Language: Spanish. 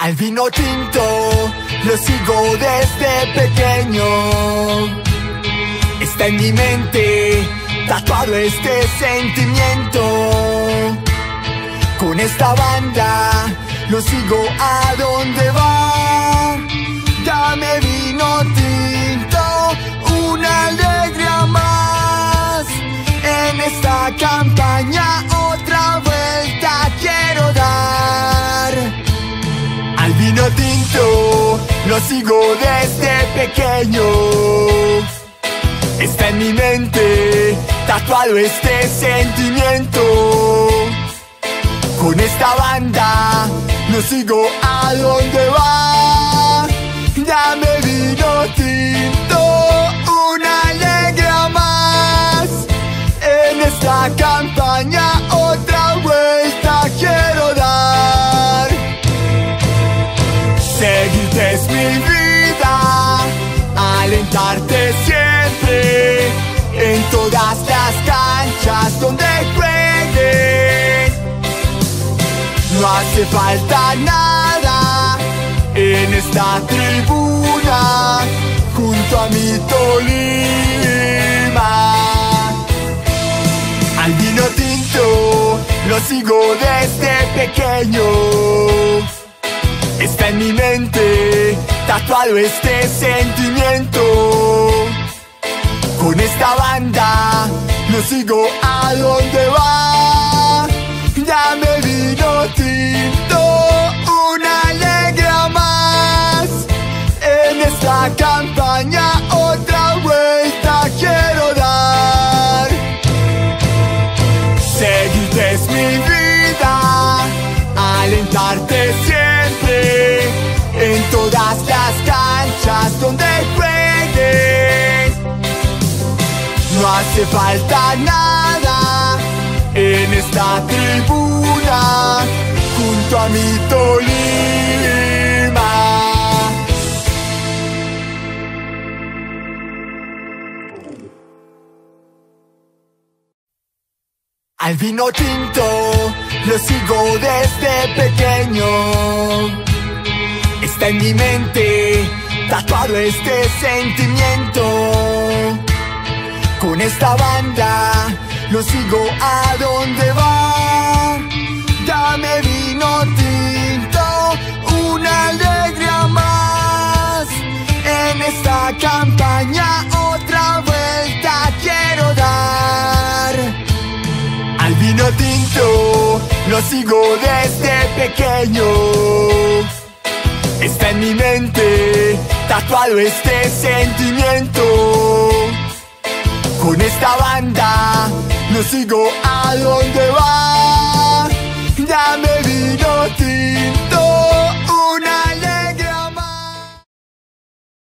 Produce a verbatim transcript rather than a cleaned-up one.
Al vino tinto lo sigo desde pequeño. Está en mi mente tatuado este sentimiento. Con esta banda lo sigo a donde va. Dame vino tinto, una alegría más. En esta campaña otra vuelta quiero dar. Al vino tinto lo sigo desde pequeño. Está en mi mente tatuado este sentimiento. Con esta banda lo sigo a donde va. Dame vino tinto, una alegría más. En esta campaña otra vuelta quiero dar. Seguirte es mi vida, alentarte siempre en todas las canchas donde juegues. No hace falta nada en esta tribuna junto a mi Tolima. Al vino tinto lo sigo desde pequeño. Está en mi mente tatuado este sentimiento. Con esta banda lo sigo a donde va. Dame vino tinto, una alegría más. En esta campaña otra vuelta quiero dar. Seguirte es mi vida, alentarte siempre en todas las canchas donde juegues. No hace falta nada en esta tribuna junto a mi Tolima. Al vino tinto lo sigo desde pequeño. Está en mi mente tatuado este sentimiento. Con esta banda lo sigo a donde va. Dame vino tinto, una alegría más. En esta campaña otra vuelta quiero dar. Al vino tinto lo sigo desde pequeño. Está en mi mente tatuado este sentimiento. Con esta banda lo sigo a donde va. Dame